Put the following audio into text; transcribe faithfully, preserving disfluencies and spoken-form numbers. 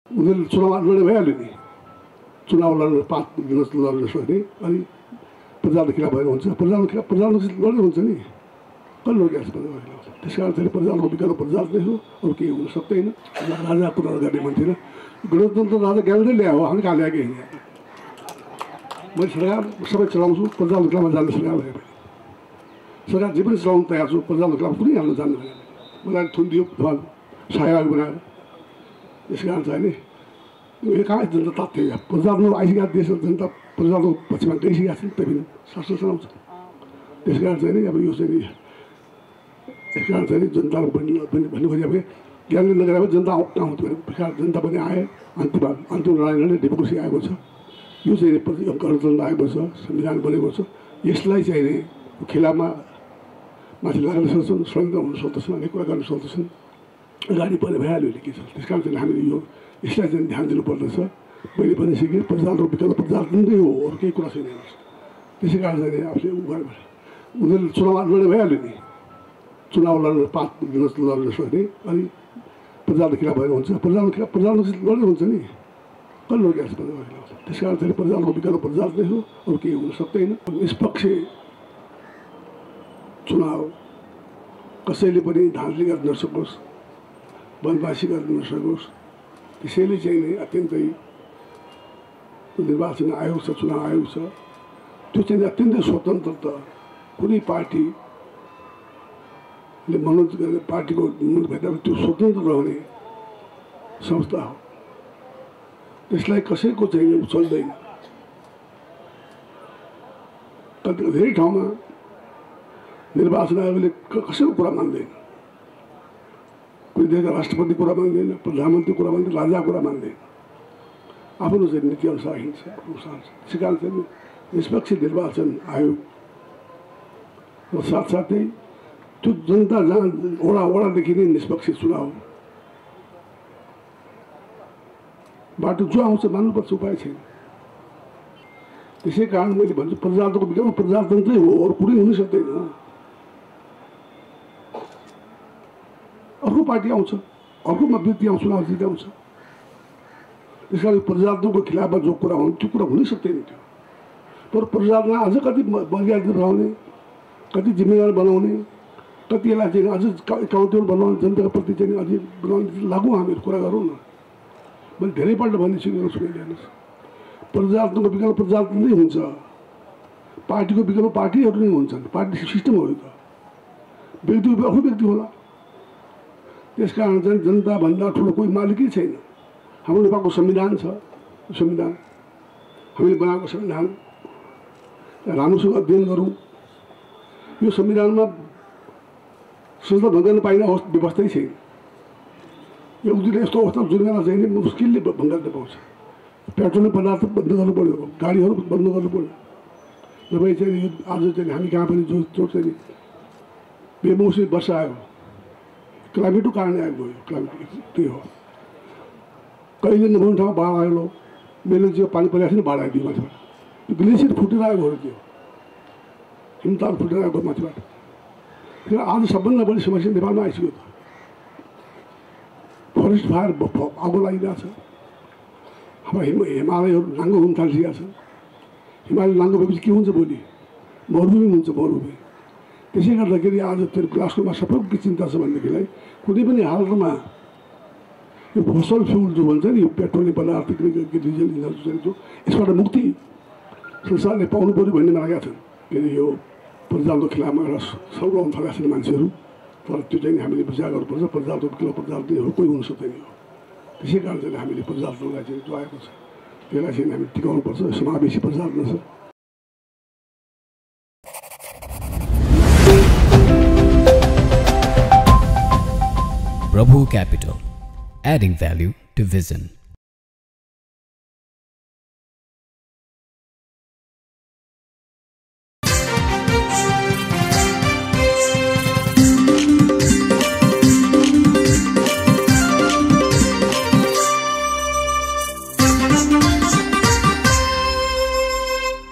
उनीहरूले चुनाव लड्ने भइहाल्यो नि। चुनाव लड्नु पाँच दिन लड्नुहोस् भने अनि प्रजाको खिलाफ भएर हुन्छ, प्रजाको खिलाफ प्रजाको लड्दै हुन्छ नि। कसले लडिरहेको छ प्रजाको खिलाफ? त्यस कारण चाहिँ प्रजाको विकल्प प्रजा नै हो, अरू केही हुन सक्दैन। राजा कुरा गर्ने मान्छे गणतन्त्र राजा ज्ञानले ल्यायो हो, हामी कहाँ ल्याएकै होइन। मैले सरकार सबै चलाउँछु, प्रजाको खिलाफमा जाने सरकार भए पनि सरकार जे पनि चलाउनु तयार छु, प्रजाको खिलाफ कुनै हाल्न जान्नु भएन। मलाई थुनिदियो सहायक बनाएर। त्यस कारण चाहिँ नि यो कहाँ जनता तात्तियो? प्रजाको आइसकेका देश जनता प्रजाको पक्षमा गइसकेका छन्, त्यही पनि शासन चलाउँछ। त्यस कारण चाहिँ नि अब यो चाहिँ नि त्यस कारण चाहिँ नि जनताको पनि भन्नु खोजेको भए ज्ञानले नगरेर जनता आउँथ्यो भने प्रकार जनता पनि आए। अन्तिम अन्तिम लडाइँ डेमोक्रेसी आएको छ, यो चाहिँ गणतन्त्र आएको छ, संविधान बनेको छ। यसलाई चाहिँ नि खिलाफमा माथि लाग्न सक्छन्, षड्यन्त्र हुन सक्दछन्, अनेक कुरा गर्न सक्दछन्। अगाडि पनि भइहाल्यो के छ। त्यस कारण चाहिँ हामीले यो यसलाई चाहिँ ध्यान दिनुपर्दछ। मैले पनि सिकेँ प्रजाको विकल्प प्रजातन्त्रै हो, अरू केही कुरा छैन। त्यसै कारण चाहिँ आफूले उ गरेर उनीहरूले चुनाव लड्ने भइहाल्यो नि। चुनाव लड्नु पाँच दिन लड्नुहोस् भने अनि प्रजाको खिलाफ भएर हुन्छ, प्रजाको खिलाफ प्रजाको लड्दै हुन्छ नि। कसले लडिरहेको छ प्रजाको खिलाफ? त्यस कारण चाहिँ प्रजाको विकल्प प्रजा नै हो, अरू केही हुन सक्दैन। निष्पक्ष चुनाव कसैले पनि धाँधली गर्न नसकोस्, बदमासी गर्न नसकोस्। त्यसैले चाहिँ नि अत्यन्तै निर्वाचन आयोग छ, चुनाव आयोग छ, त्यो चाहिँ अत्यन्तै स्वतन्त्र। कुनै पार्टीले मनोज गर्ने पार्टीको भेट्दा त्यो स्वतन्त्र रहने संस्था हो। त्यसलाई कसैको चाहिँ चल्दैन। धेरै ठाउँमा निर्वाचन आयोगले कसैको कुरा मान्दैन। कुनै देशका राष्ट्रपति कुरा मान्दैन, प्रधानमन्त्री कुरा मान्दैन, राजा कुरा मान्दैन। आफ्नो चाहिँ नीति अनुसार हिँड्छ, अनुसार। त्यसै कारण चाहिँ निष्पक्ष निर्वाचन आयोग र साथसाथै त्यो जनता जहाँ वडा वडादेखि नै निष्पक्ष चुनाव बाटो जो आउँछ मान्नुपर्छ, उपाय छैन। त्यसै कारण मैले भन्छु प्रजातन्त्रको विकल्प प्रजातन्त्रै हो, अरू कुनै हुनै सक्दैन। अर्को पार्टी आउँछ, अर्कोमा व्यक्ति आउँछ, चुनाव जित आउँछ। त्यस कारण प्रजातन्त्रको खिलाफमा जो कुरा हुन् त्यो कुरा हुनै सक्दैन थियो। तर प्रजातन्त्रमा अझ कति मर्यादित बनाउने, कति जिम्मेवार बनाउने, कति यसलाई चाहिँ अझ एकाउन्टेबल बनाउने, जनताको प्रति चाहिँ अझै बनाउने लागु हामीहरू कुरा गरौँ न। मैले धेरैपल्ट भनिसकेको छु। मैले हेर्नुहोस्, प्रजातन्त्रको विकल्प प्रजातन्त्रै हुन्छ, पार्टीको विकल्प पार्टीहरू नै हुन्छन्। पार्टी सिस्टम हो यो त, व्यक्तिको अर्को व्यक्ति होला। त्यस कारण चाहिँ जनताभन्दा ठुलो कोही मालिकै छैन। हाम्रो नेपालको संविधान छ, संविधान हामीले बनाएको संविधान राम्रोसँग अध्ययन गरौँ। यो संविधानमा संस्था भङ्ग गर्न पाइने अवस्था व्यवस्थै छैन। एउटीले यस्तो अवस्था जुर्माना चाहिँ मुस्किलले भङ्ग गर्न पाउँछ। पेट्रोलियम पदार्थ बन्द गर्नु पऱ्यो, गाडीहरू बन्द गर्नु पऱ्यो। नभए चाहिँ यो आज चाहिँ हामी कहाँ पनि जो जो चाहिँ बेमौसमी वर्षा आयो, क्लाइमेटको कारणले आएको हो। क्लाइमेट त्यही हो। कहिले नभएको ठाउँमा बाढ आयो, मेलो चाहिँ पानी परिरहेको थियो, बाढ आइदियो माथिबाट। त्यो ग्लेसियर फुटेर आएको हो, त्यो हिमताल फुटेर आएको माथिबाट। फेरि आज सबभन्दा बढी समस्या नेपालमा आइसक्यो। फरेस्ट फायर आगो लागिरहेको छ। हाम्रो हिम हिमालयहरू नाङ्गो हुन थालिसकेका छन्। हिमालय नाङ्गो भएपछि के हुन्छ? भोलि मरुभूमि हुन्छ, मरुभूमि। त्यसै गर्दाखेरि आज त्यो ग्लासकोमा सबैको के चिन्ता छ भनेदेखिलाई कुनै पनि हालतमा यो फसल फ्युल जो भन्छ नि, यो पेट्रोलियम पदार्थ, डिजल इन्धन जो यसबाट मुक्ति संसारले पाउनु पऱ्यो भन्ने लागेका छन्। किन यो प्रजातन्त्रको खिलाफमा एउटा सौर आउन थालेका छन् मान्छेहरू। तर त्यो चाहिँ हामीले विचार गर्नुपर्छ। प्रजातन्त्र विकल्प प्रजातन्त्र हो, कोही हुन सक्दैन हो। त्यसै कारण चाहिँ हामीले प्रजातन्त्रलाई चाहिँ जो आएको छ त्यसलाई चाहिँ हामी टिकाउनुपर्छ। समावेशी प्रजातन्त्र छ। Prabhu Capital, adding value to vision.